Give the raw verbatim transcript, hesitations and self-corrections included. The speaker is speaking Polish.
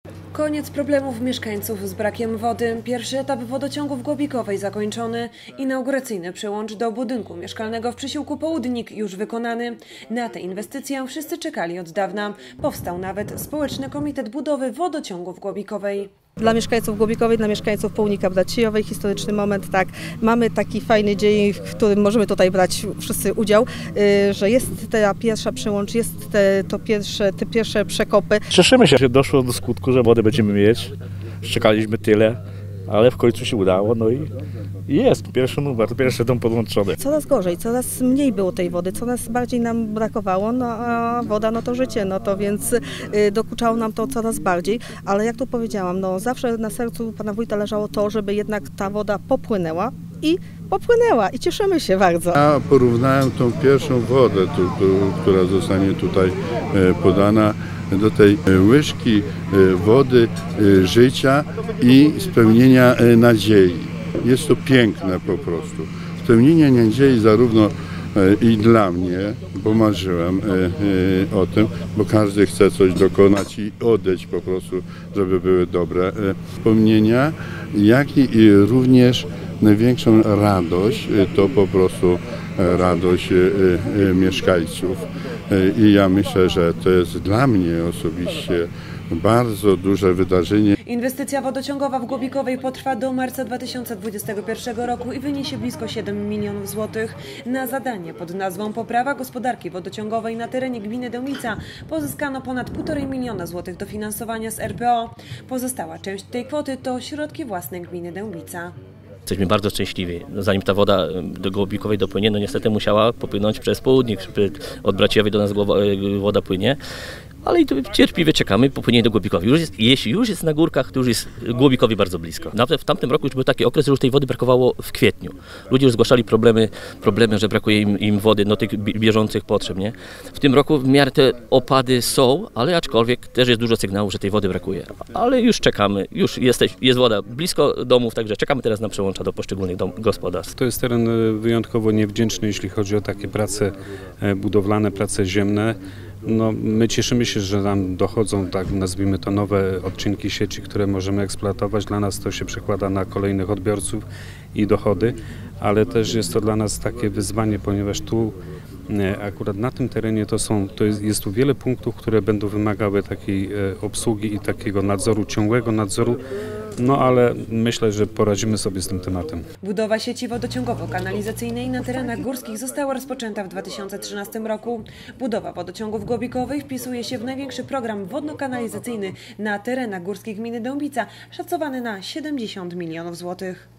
Koniec problemów mieszkańców z brakiem wody. Pierwszy etap wodociągu w Głobikowej zakończony. Inauguracyjny przyłącz do budynku mieszkalnego w Przysiłku Południk już wykonany. Na tę inwestycję wszyscy czekali od dawna. Powstał nawet Społeczny Komitet Budowy Wodociągu w Głobikowej. Dla mieszkańców Głobikowej, dla mieszkańców Południka Braciejowej historyczny moment, tak. Mamy taki fajny dzień, w którym możemy tutaj brać wszyscy udział, że jest ta pierwsza przyłącz, jest te, to pierwsze, te pierwsze przekopy. Cieszymy się, że doszło do skutku, że wodę będziemy mieć. Czekaliśmy tyle, ale w końcu się udało, no i jest pierwszy numer, pierwszy dom podłączony. Coraz gorzej, coraz mniej było tej wody, coraz bardziej nam brakowało, no a woda no to życie, no to więc y, dokuczało nam to coraz bardziej, ale jak tu powiedziałam, no zawsze na sercu pana wójta leżało to, żeby jednak ta woda popłynęła i popłynęła i cieszymy się bardzo. Ja porównałem tą pierwszą wodę, tu, tu, która zostanie tutaj podana, do tej łyżki wody życia i spełnienia nadziei. Jest to piękne po prostu. Spełnienie nadziei zarówno i dla mnie, bo marzyłem o tym, bo każdy chce coś dokonać i odejść po prostu, żeby były dobre wspomnienia, jak i również największą radość to po prostu radość mieszkańców. I ja myślę, że to jest dla mnie osobiście bardzo duże wydarzenie. Inwestycja wodociągowa w Głobikowej potrwa do marca dwa tysiące dwudziestego pierwszego roku i wyniesie blisko siedem milionów złotych. Na zadanie pod nazwą Poprawa gospodarki wodociągowej na terenie gminy Dębica pozyskano ponad półtorej miliona złotych dofinansowania z R P O. Pozostała część tej kwoty to środki własne gminy Dębica. Jesteśmy bardzo szczęśliwi. Zanim ta woda do Głobikowej dopłynie, no niestety musiała popłynąć przez Południk. Od Braciejowej do nas woda płynie. Ale i tu cierpliwie czekamy, popłynie do Głobikowej. Już jest, jeśli już jest na górkach, to już jest Głobikowi bardzo blisko. Nawet w tamtym roku już był taki okres, że już tej wody brakowało w kwietniu. Ludzie już zgłaszali problemy, problemy, że brakuje im, im wody, no tych bieżących potrzeb, nie? W tym roku w miarę te opady są, ale aczkolwiek też jest dużo sygnałów, że tej wody brakuje. Ale już czekamy, już jesteś, jest woda blisko domów, także czekamy teraz na przełącza do poszczególnych dom, gospodarstw. To jest teren wyjątkowo niewdzięczny, jeśli chodzi o takie prace budowlane, prace ziemne. No, my cieszymy się, że nam dochodzą, tak nazwijmy to, nowe odcinki sieci, które możemy eksploatować. Dla nas to się przekłada na kolejnych odbiorców i dochody, ale też jest to dla nas takie wyzwanie, ponieważ tu akurat na tym terenie to są, to jest, jest tu wiele punktów, które będą wymagały takiej obsługi i takiego nadzoru, ciągłego nadzoru. No ale myślę, że poradzimy sobie z tym tematem. Budowa sieci wodociągowo-kanalizacyjnej na terenach górskich została rozpoczęta w dwa tysiące trzynastym roku. Budowa wodociągu w Głobikowej wpisuje się w największy program wodno-kanalizacyjny na terenach górskich gminy Dębica, szacowany na siedemdziesiąt milionów złotych.